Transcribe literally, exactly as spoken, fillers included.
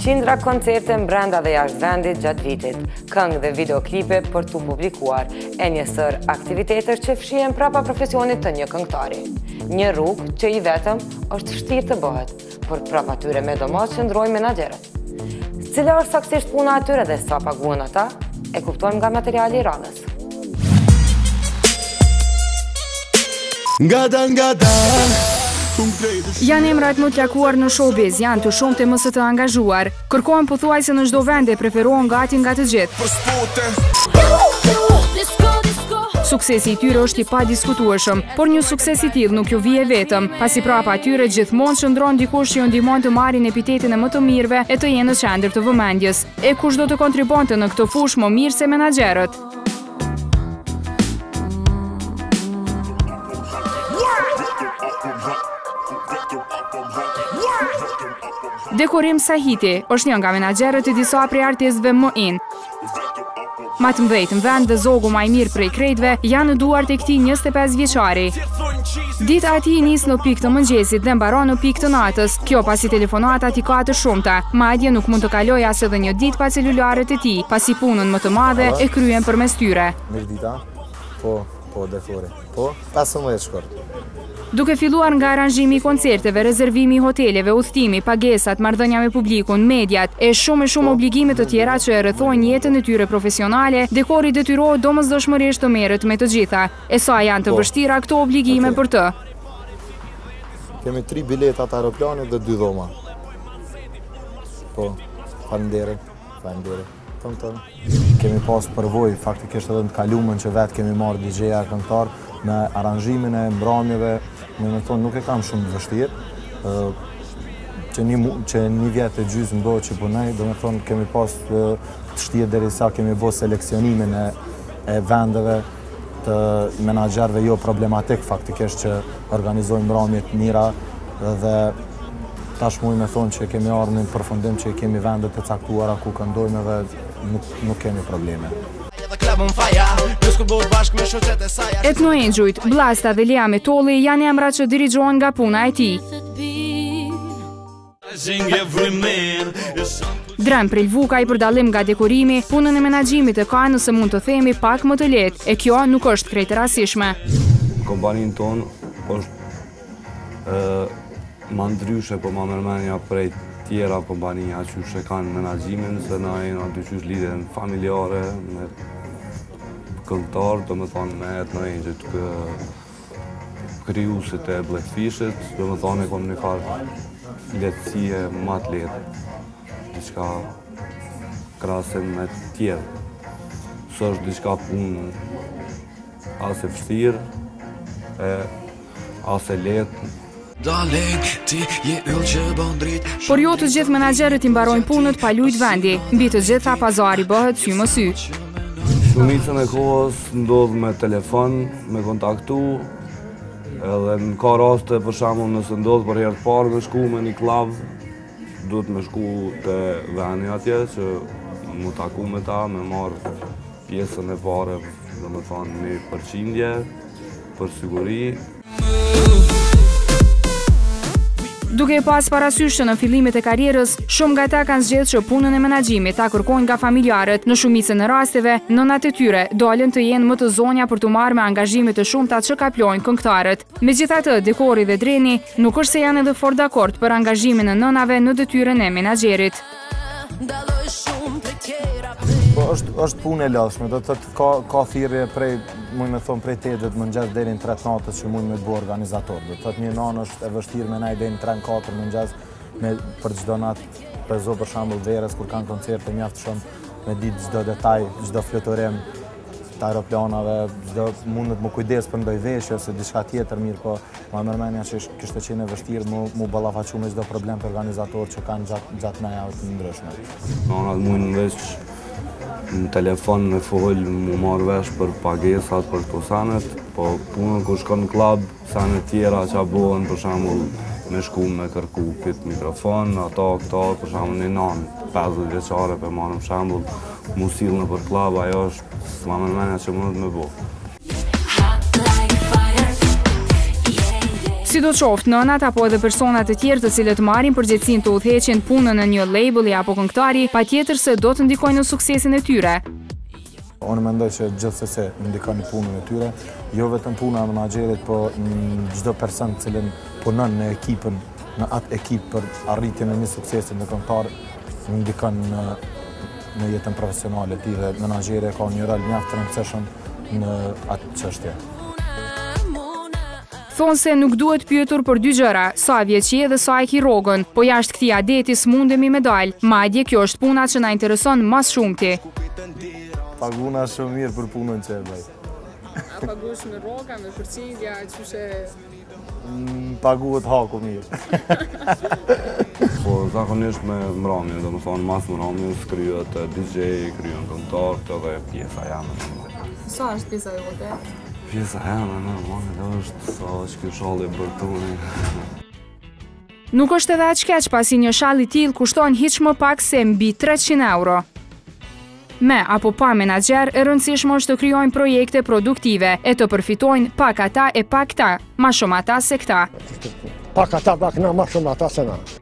qindra koncerte brenda dhe jashtë vendit gjatë vitit, këngë dhe videoklipe për të publikuar, e një sër aktivitetesh që fshihen prapa profesionit të një këngëtari. Një rrugë që i vetëm është vështirë të bëhet, por prapa tyre me domos qëndrojnë menaxherët. Cila është saktësisht puna atyre dhe sa paguhen ata, e kuptojmë nga materiali i radhës. Janë emrat më të lakuar në showbiz, janë të shumtë e më së të angazhuar. Kërkohen pothuajse në çdo vend e preferohen gati nga të gjithë. Suksesi i tyre është i padiskutueshëm, por një sukses i tillë nuk ju vije vetëm, pasi prapa atyre gjithmonë qëndron dikush që ju ndihmon të marrin epitetin e më të mirëve e të jenë në qendër të vëmendjes. E kush do të kontribonte në këtë fushë më mirë se menaxherët? Dekorim Sahiti është një nga menaxherët e disa prej artistëve më in. Ma të mdhejt në vend dhe zogu ma i mirë prej krejtve janë në duart e këtij njëzet e pesë vjeçari. Dita ati nis në pikë të mëngjesit dhe mbaron në pikë të natës, kjo pasi telefonatat i ka të shumta. Madje nuk mund të kaloj as edhe një ditë pa celularet e tij, pasi punën më të madhe e kryen përmes tyre. Mirë dita, po, po, dekori, po, pesëmbëdhjetë shkurt. Duke filluar nga aranzhimi i koncerteve, rezervimi i hoteleve, udhtimi, pagesat, marrëdhënia me publikun, mediat, e shumë e shumë obligime të tjera që e rrethojnë jetën e tyre profesionale, dekori detyrohet domosdoshmërisht të merret me të gjitha. E sa janë të vështira këto obligime për të? Kemi tri bileta të aeroplanit dhe dy dhoma. Po, faleminderit, faleminderit. Kemi pas përvojë faktikisht edhe në të kaluamën që vetë kemi marrë D J-a këngëtar me aranzhimin e mbrëmjeve, me me thonë nuk e kam shumë vështirë, që një, që një vjetë e gjysmë do që punoj, do me thonë kemi pas të shtirë derisa kemi bo seleksionimin e, e vendeve të menaxherëve jo problematik faktikisht që organizojnë mbrëmjet mira dhe tash muj me thonë që kemi ardhur në përfundim që kemi vendet e caktuara ku këndojmë dhe nuk, nuk kemi probleme. Etno Engjujt, Blasta dhe Liami Tolli janë emrat që dirigjohen nga puna e tij. Drem Prelvuka i përdallim nga dekorimi, punën e menaxhimit e ka nëse mund të themi pak më të lehtë, e kjo nuk është krejt e rastishme. Kompaninë tonë është ma ndryshe, po ma mërmenja prej tjera kompanija që shë kanë menaxhimin, se na e në dyqysh lidhen familjare, me këngëtar, do me thonë me Etno Engjujt krijuesit e Blackfishit, do me thonë e kom një farë lehtësie ma të lehtë, diçka krahasim me tjerë. Së është diçka punë as e vështirë, e as e lehtë. Por jo të gjithë menaxherët i mbarojnë punët pa lujt vendi, mbi të gjitha pazari bëhet sy më sy. Shumicën e kohës ndodh me telefon, me kontaktu, edhe në ka raste për shembull nëse ndodh për herë të parë me shku me një klub, duhet me shku te veni atje që mu taku me ta, me marrë pjesën e parë, do me thonë një përqindje për siguri. Duke pas parasysh që në fillimet e karrierës, shumë nga ta kanë zgjedhur që punën e menaxhimit ta kërkojnë nga familjarët. Në shumicën e rasteve, nënat e tyre dolën të jenë më të zonja për të marrë me angazhime të shumta që kaplojnë këngëtarët. Megjithatë, Dekori dhe Dreni nuk është se janë edhe fort dakord për angazhimin e nënave në detyrën e menaxherit. Po është, është punë e lodhshme, do të thotë ka, ka thirrje prej, muj me thonë prej tetët mëngjes deri në tretë natës që muj me të bëj organizator. Do të thotë një nanë është e vështirë me naj deri në tre katër mëngjes me për çdo natë, për zo për shembull verës kur kanë koncerte mjaft shumë me ditë çdo detaj, çdo fluturim të aeroplanave, çdo mundet më kujdes për ndonjë veshje ose diçka tjetër mirë, po ma mërmenja që kishte qenë e vështirë mu, mu ballafaqu me çdo problem të organizator që kanë gjatë gjatë nejave të ndryshme. Nënat mujnë veç në telefon me fol, mu marrë vesh për pagesat, për këto sanet, po punën kur shkon në klub, sanet tjera që abohen, për shembull me shku me kërku këtë mikrofon, ata këta, për shembull një nanë pesëdhjetë vjeçare për marrëm shembull, mu sill në për klub, ajo është s'ma mërmenja që mundet me bo. Si do qoftë, nënat apo edhe personat të tjerë të cilët marrin përgjegjësinë të udhëheqin punën në një labeli apo këngëtari, patjetër se do të ndikojnë në suksesin e tyre. Unë mendoj që gjithsesi ndikon në punën e tyre, jo vetëm puna e menaxherit, po çdo person i cili punon në ekipën, në atë ekip për arritjen e një suksesi në këngëtar, ndikon në, në jetën profesionale e tij dhe menaxheri ka një rol mjaft të rëndësishëm në atë çështje. Thonë se nuk duhet pyetur për dy gjëra, sa vjeç je dhe sa e ki rrogën, po jashtë këtij adeti s'mundemi me dal. Madje kjo është puna që na intereson mas shumti. Paguna shumë mirë për punën që e bëj. A pagush me rroga, me përqindja, qyshe... Paguhet haku mirë. Po zakonisht me mramje, do më thonë mas mramje s'kryhet D J, kryen këngëtarët edhe pjesa jame. Sa është pjesa jote? Pjesa jame, normal, është sa që kjo shalli bërtuni. Nuk është edhe aq keq pasi një shall i tillë kushton hiç më pak se mbi treqind euro. Me apo pa menaxher, e rëndësishme është të krijojnë projekte produktive e të përfitojnë pak ata e pak ta, ma shumë ata se këta. Pak ata, pak na, ma shumë ata se na.